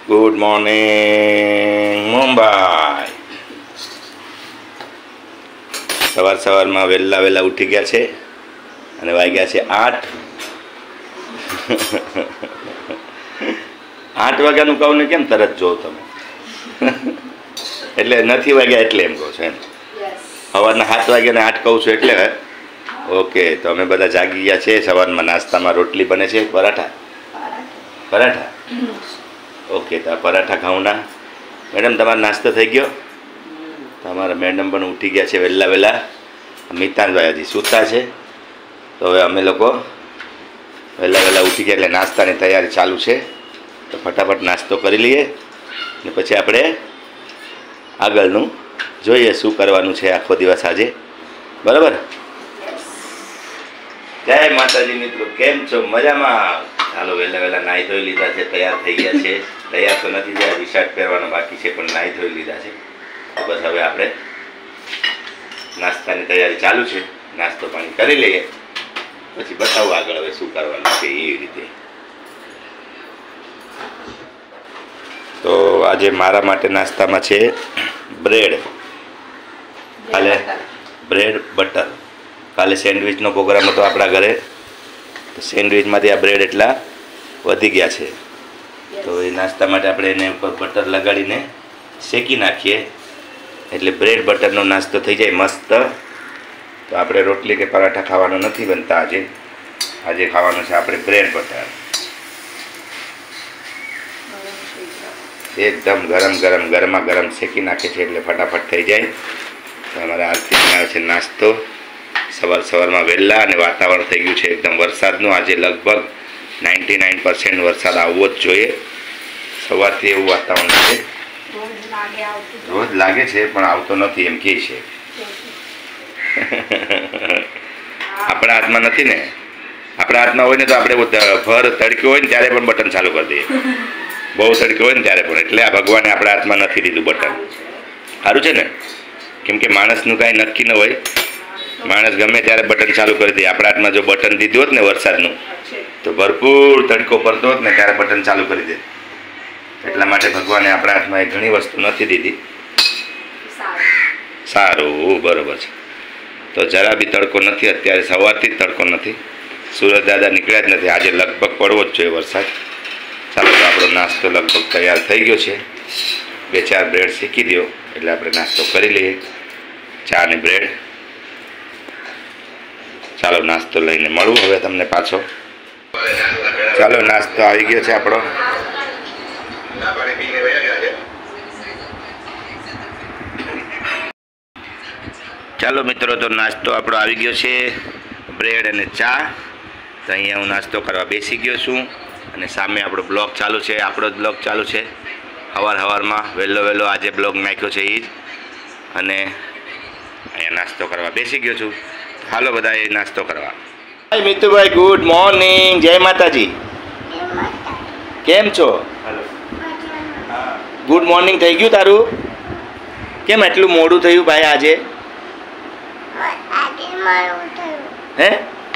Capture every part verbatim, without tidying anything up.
Good morning Mumbai. સવાર સવારમાં વહેલા વહેલા ઉઠી ગયા છે અને વાગ્યા છે આઠ. આઠ વાગ્યાનું કહું ને કેમ તરત જો તમે એટલે નથી વાગ્યા એટલે એમ કહું છું એમ. સવારના સાત વાગ્યાને આઠ કહું છું એટલે. ઓકે, તો અમે બધા જાગી ગયા છે. સવારમાં નાસ્તામાં રોટલી બને છે, પરાઠા પરાઠા ઓકે, તો આ પરાઠા ખાઉંના. મેડમ તમારો નાસ્તો થઈ ગયો? તમારા મેડમ પણ ઉઠી ગયા છે વહેલા વહેલા. મિતાનભાઈ હજી સૂતા છે, તો હવે અમે લોકો વહેલા વહેલા ઉઠી ગયા એટલે નાસ્તાની તૈયારી ચાલુ છે. તો ફટાફટ નાસ્તો કરી લઈએ ને પછી આપણે આગળનું જોઈએ શું કરવાનું છે આખો દિવસ આજે. બરાબર? જય માતાજી મિત્રો, કેમ છો? મજામાં? ચાલો વહેલા વહેલા નાહી ધોઈ લીધા છે, તૈયાર થઈ ગયા છે. તૈયાર તો નથી થયા, ટી શર્ટ પહેરવાનો બાકી છે, પણ નાહી ધોઈ લીધા છે. તો બસ હવે આપણે નાસ્તાની તૈયારી ચાલુ છે. નાસ્તો પાણી કરી લઈએ પછી બતાવું આગળ હવે શું કરવાનું છે એવી રીતે. તો આજે મારા માટે નાસ્તામાં છે બ્રેડ. કાલે બ્રેડ બટર. કાલે સેન્ડવિચનો પ્રોગ્રામ હતો આપણા ઘરે, તો સેન્ડવિચમાંથી આ બ્રેડ એટલા વધી ગયા છે. તો એ નાસ્તા માટે આપણે એને ઉપર બટર લગાડીને શેકી નાખીએ એટલે બ્રેડ બટરનો નાસ્તો થઈ જાય મસ્ત. તો આપણે રોટલી કે પરાઠા ખાવાનો નથી બનતા આજે. આજે ખાવાનું છે આપણે બ્રેડ બટર. એકદમ ગરમ ગરમ ગરમા ગરમ શેકી નાખે છે એટલે ફટાફટ થઈ જાય. તો અમારા આરતી બનાવે છે નાસ્તો સવાર સવારમાં વહેલા, અને વાતાવરણ થઈ ગયું છે એકદમ વરસાદનું. આજે લગભગ નાઇન્ટી નાઇન પર્સન્ટ વરસાદ આવવો જ જોઈએ. સવારથી એવું વાતાવરણ છે. રોજ લાગે છે પણ આવતો નથી એમ કહે છે. આપણા હાથમાં નથી ને. આપણા હાથમાં હોય ને તો આપણે ભર તડક્યો હોય ને ત્યારે પણ બટન ચાલુ કરી દઈએ. બહુ તડક્યો હોય ને ત્યારે પણ. એટલે આ ભગવાને આપણા હાથમાં નથી દીધું બટન. સારું છે ને? કેમ કે માણસનું કાંઈ નક્કી ન હોય. માણસ ગમે ત્યારે બટન ચાલુ કરી દે. આપણા હાથમાં જો બટન દીધું હોત ને વરસાદનું, તો ભરપૂર તડકો પડતો હોત ને ત્યારે બટન ચાલુ કરી દે. એટલા માટે ભગવાને આપણા હાથમાં એ ઘણી વસ્તુ નથી દીધી. સારું, બરોબર છે. તો જરા બી તડકો નથી અત્યારે. સવારથી જ તડકો નથી. સુરત દાદા નીકળ્યા જ નથી. આજે લગભગ પડવો જ જોઈએ વરસાદ. ચાલો, તો આપણો નાસ્તો લગભગ તૈયાર થઈ ગયો છે. બે ચાર બ્રેડ શેકી દો એટલે આપણે નાસ્તો કરી લઈએ. ચા અને બ્રેડ. ચાલો નાસ્તો લઈને મળું હવે તમને પાછો. ચાલો, નાસ્તો આવી ગયો છે આપણો. ચાલો મિત્રો, તો નાસ્તો આપણો આવી ગયો છે, બ્રેડ અને ચા. તો અહીંયા હું નાસ્તો કરવા બેસી ગયો છું અને સામે આપણો બ્લોગ ચાલુ છે. આપણો જ બ્લોગ ચાલુ છે. સવાર સવારમાં વહેલો વહેલો આજે બ્લોગ નાખ્યો છે એ જ. અને અહીંયા નાસ્તો કરવા બેસી ગયો છું. હાલો બધા એ નાસ્તો કરવા. Hi Mitubhai, good morning. જય માતાજી. કેમ છો? ગુડ મોર્નિંગ થઈ ગયું તારું? કેમ એટલું મોડું થયું ભાઈ આજે? હે?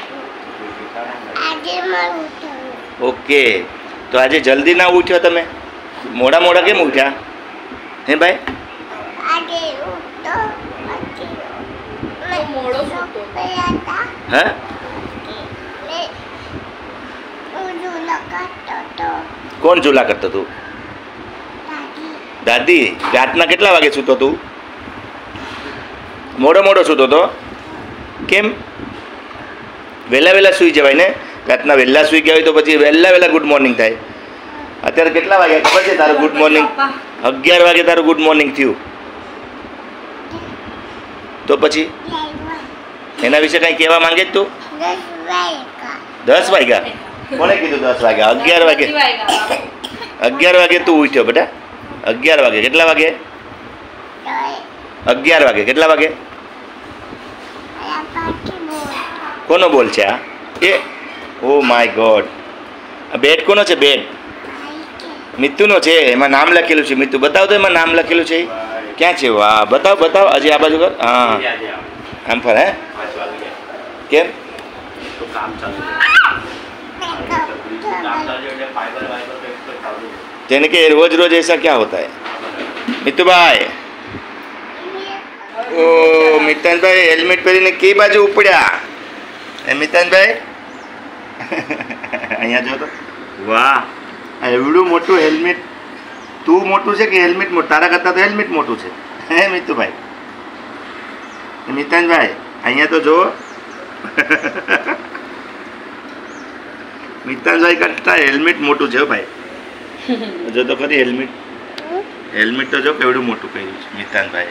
ઓકે, તો આજે જલ્દી ના ઉઠ્યો તમે? મોડા મોડા કેમ ઉઠ્યા હે ભાઈ? હા, કોણ ઝૂલા કરતો તું? દાદી. રાતના કેટલા વાગે સૂતો તું? મોડો મોડો સૂતો તો? કેમ? વહેલા વહેલા સૂઈ જવાય ને. રાતના વહેલા સૂઈ ગયા હોય તો પછી વહેલા વહેલા ગુડ મોર્નિંગ થાય. અત્યારે કેટલા વાગ્યા ખબર છે તારું ગુડ મોર્નિંગ? અગિયાર વાગે તારું ગુડ મોર્નિંગ થયું. તો પછી એના વિશે કંઈ કહેવા માંગે જ તું? દસ વાગ્યા? કોને કીધું દસ વાગ્યા? અગિયાર વાગે. અગિયાર વાગે તું ઉઠ્યો બેટા? અગિયાર વાગે. કેટલા વાગે? અગિયાર વાગે. કેટલા વાગે? કોનો બોલ છે આ? એ ઓ માય ગોડ. આ બેડ કોનો છે? બેડ મિતુનો છે. એમાં નામ લખેલું છે. મિતુ બતાવ તો એમાં નામ લખેલું છે. ક્યાં છે? વાહ, બતાવ બતાવ. હજી આ બાજુ કર. હા, આમ ફર. હે કેમ? यानी कि रोज रोज ऐसा क्या होता है मितु भाई? ओ मितान भाई हेलमेट पहरीने कई बाजू उपड्या ए मितान भाई અહીંયા જો તો વાહ એવડું મોટું હેલ્મેટ તું મોટું છે કે હેલ્મેટ મોટું? તારા કરતાં તો હેલ્મેટ મોટું છે હે મિતુભાઈ? મિતાનભાઈ અહીંયા તો જુઓ મિતાનભાઈ કરતાં હેલ્મેટ મોટું છે ભાઈ. જો તો ખરી હેલ્મેટ હેલ્મેટ તો જો કેવડું મોટું કર્યું છે મિતાનભાઈ.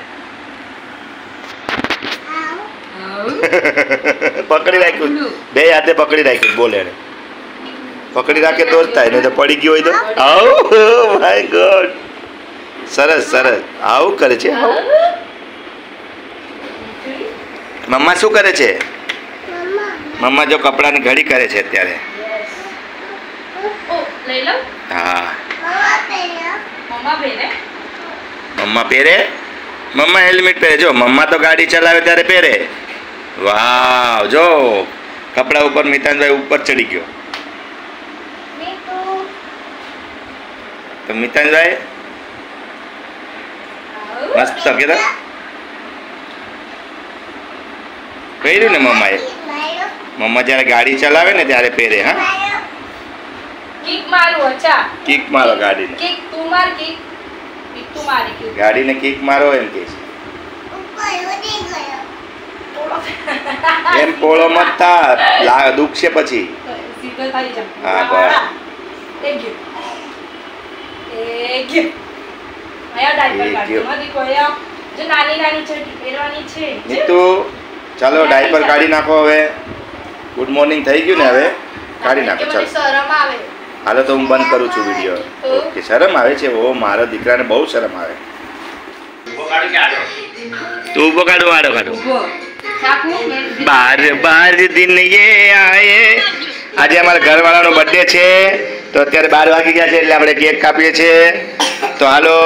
પકડી રાખ્યું બે હાથે પકડી રાખ્યું બોલે એને પકડી રાખે તો જ થાય નહીં તો પડી ગયો હોય તો આવ માય ગોડ સરસ સરસ આવું કરે છે. મમ્મા શું કરે છે? મમ્મા જો કપડાની ઘડી કરે છે અત્યારે. હા મમ્મા પહેરે મમ્મા હેલ્મેટ પહેરે. જો મમ્મા તો ગાડી ચલાવે ત્યારે પહેરે. વાવ જો કપડા ઉપર મિતાનભાઈ ઉપર ચડી ગયો. તો મિતાનભાઈ મસ્ત કીધા પહેર્યું ને મમ્માએ. મમ્મા જ્યારે ગાડી ચલાવે ને ત્યારે પહેરે. હા કિક મારો. અચ્છા કિક મારો ગાડીને. કિક તું માર કિક કિક તું મારી કિક. ગાડીને કિક મારો એમ કે છે. એમ પોળો મત થા દુખશે પછી. સીધો થઈ જા. હા બસ એક ગયો એક ગયો. આયા ડાયપર કાઢી મધી કોયા જે નાની નાની ચડ્ડી પહેરવાની છે. નીતુ ચાલો ડાયપર કાઢી નાખો હવે. ગુડ મોર્નિંગ થઈ ગયું ને હવે કાઢી નાખો ચાલો. શરમ આવે. હાલો તો હું બંધ કરું છું વિડીયો. ઓકે શરમ આવે છે? ઓ મારો દીકરાને બહુ શરમ આવે. તું ઉભો કાઢો આડો કાઢો. બાર બાર દિન યે આયે. આજે અમારા ઘરવાળાનો બર્થડે છે તો અત્યારે બાર વાગી ગયા છે એટલે આપણે કેક કાપીએ છીએ. તો હાલો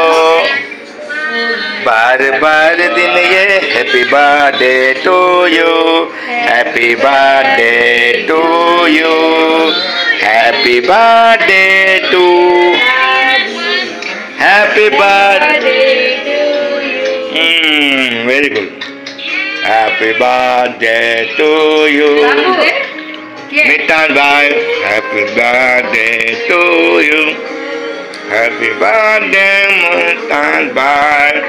બાર બાર દિન યે happy birthday to you happy birthday to you happy birthday to happy birthday હમ very good. Happy birthday to you Mitanbhai. Happy birthday to you happy birthday Mitanbhai.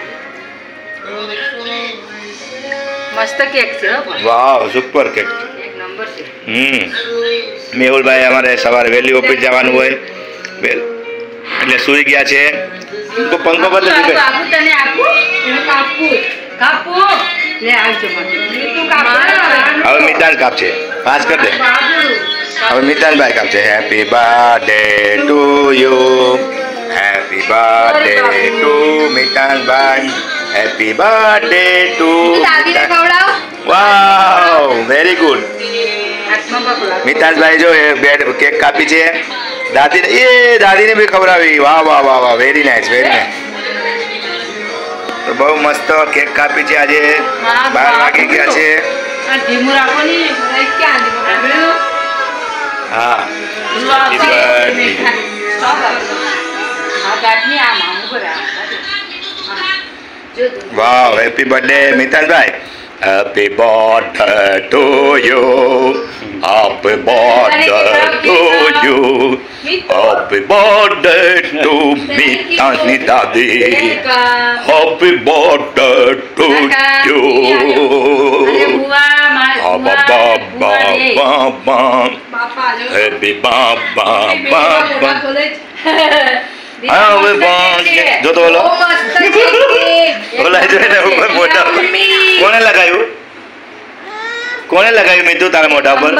મસ્ત કેક છે. વાવ સુપર કેક છે. એક નંબર છે. હમ મેહુલભાઈ અમારે સવારે વહેલી ઓફિસ જવાનું હોય એટલે સૂઈ ગયા છે. તો પંખો બદલે દીધો. બાબુ તને આપું એને કાપું કાપું લે આવજો મને તું કાપ. હવે મિતાન કાપશે. પાસ કર દે. હવે મિતાનભાઈ કાપશે. Happy birthday to you happy birthday to Mitanbhai happy birthday to. દાદીને ખવડાવ. Wow very good. મિતાનભાઈ જો એ બે કેક કાપી છે. દાદીને એ દાદીને બી ખવડાવી. વાહ વાહ વાહ વાહ વેરી નાઇસ વેરી નાઇસ. તો બહુ મસ્ત કેક કાપી છે આજે. બાર વાગી ગયા છે. હા wow happy birthday Mitanbhai. Happy birthday to you happy birthday to you happy birthday to મિતાની દાદી happy birthday to you happy બાબા બાબા. હવે જો તો બોલો બોલાય જોઈને ઉપર મોઢા ઉપર કોને લગાવ્યું? કોને લગાવ્યું મીઠું તારા મોઢા ઉપર?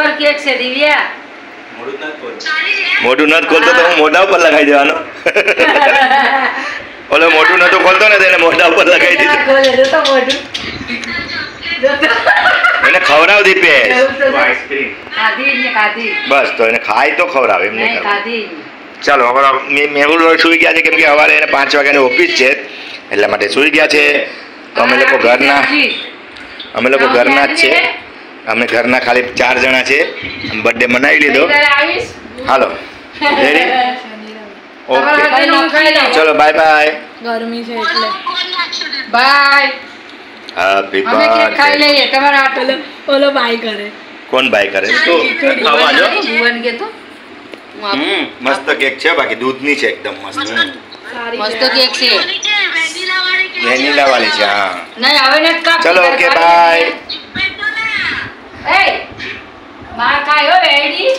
મોઢું નથી ખોલતો તો હું મોઢા ઉપર લગાવી દેવાનો. ઓલો મોઢું નતું ખોલતો ને તેને મોઢા ઉપર લગાવી દીધું. એને ખવડાવ દીપે બસ તો એને ખાય તો ખવડાવે એમ નહીં. ચાલો હવે મેહુલ સુઈ ગયા છે કેમ કે સવારે એને પાંચ વાગ્યાની ઓફિસ છે એટલા માટે સુઈ ગયા છે. તો અમે લોકો ઘરના અમે લોકો ઘરના જ છે. અમે ઘરના ખાલી ચાર જણા છે. બર્થડે મનાવી લીધો. હાલો રેડી ઓકે ચલો બાય બાય ગરમી છે એટલે બાય હેપી અમે કેક ખાઈ બર્થડે લઈએ તમારા આટો ઓલો ઓલો બાય કરે કોણ બાય કરે તો ખાવા જો ભુવન કે તો હું આપ- હમ મસ્ત કેક છે બાકી દૂધની છે એકદમ મસ્ત સારી મસ્ત કેક છે વેનીલા વાળી છે હા નહીં હવે ને કાપ ચલો ઓકે બાય એ માર ખાયો ready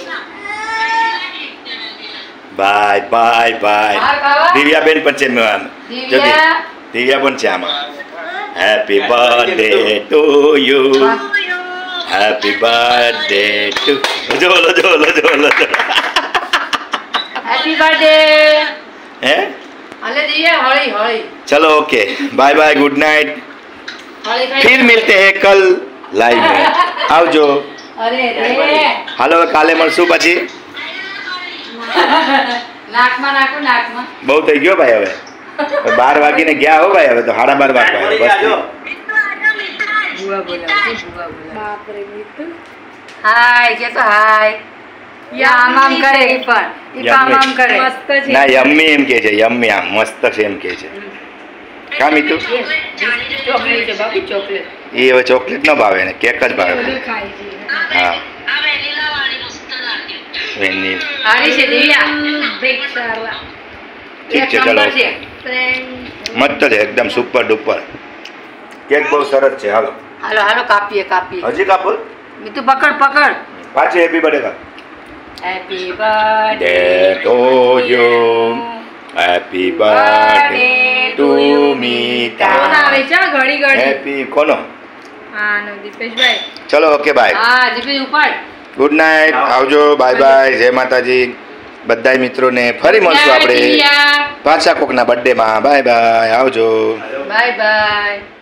bye bye bye bye bye. Divya બેન પણ છે મેં જો દિવ્યા. દિવ્યા પણ છે આમાં happy birthday to you happy birthday to જો લો જો લો જો લો હેપી બર્થડે હે અલે દિવ્યા હળી હળી चलो okay bye bye good night હળી ખાઈ फिर मिलते हैं कल लाइव में આવજો અરે રે હાલો હવે કાલે મળશું પછી નાકમાં નાખો નાકમાં બહુ થઈ ગયો ભાઈ હવે હવે બાર વાગીને ગયા હો ભાઈ હવે તો સાડા બાર વાગવા બસ ભુવા બોલાવજો ભુવા બોલાવ બાપ રે મિતુ હાય કે તો હાય યા આમ આમ કરે ઈ પણ ઈ પણ આમ આમ કરે મસ્ત છે ના યમ્મી એમ કે છે યમ્મી આમ મસ્ત છે એમ કે છે કા મીતુ ચોકલેટ છે બાબુ ચોકલેટ એ હવે ચોકલેટ ન ભાવે ને કેક જ ભાવે બધું ખાય છે હા વેની હારી છે દિવ્યા બ્રેક સારા ઠીક છે એક ચલો નંબર છે ફ્રેન્ડ મસ્ત છે એકદમ સુપર ડુપર કેક બહુ સરસ છે હાલો હાલો હાલો કાપીએ કાપીએ હજી કાપો મીતુ પકડ પકડ પાછી હેપી બર્થડે કર happy birthday Day to you. Happy birthday to Mita. કોણ આવે છે આ ઘડી ઘડી Happy કોનો હા નો દીપેશભાઈ ચલો ઓકે બાય હા જીપી ઉપાડ ગુડ નાઇટ આવજો બાય બાય જય માતાજી બધાય મિત્રોને ફરી મળશું આપણે પાછા કોકના બર્થડે માં બાય બાય આવજો બાય બાય